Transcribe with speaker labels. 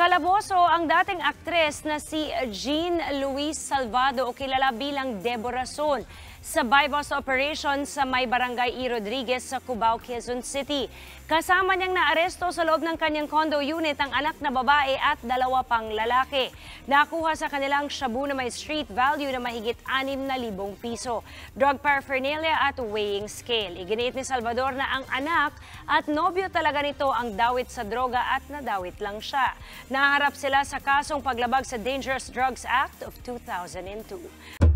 Speaker 1: Kalaboso ang dating aktres na si Jean Louise Salvado o kilala bilang Deborah Son sa bypass operation sa may barangay E. Rodriguez sa Cubao, Quezon City. Kasama niyang naaresto sa loob ng kanyang condo unit ang anak na babae at dalawa pang lalaki. Nakuha sa kanilang shabu na may street value na mahigit 6,000 piso, drug paraphernalia at weighing scale. Iginiit ni Salvador na ang anak at nobyo talaga nito ang dawit sa droga at nadawit lang siya. Naharap sila sa kasong paglabag sa Dangerous Drugs Act of 2002.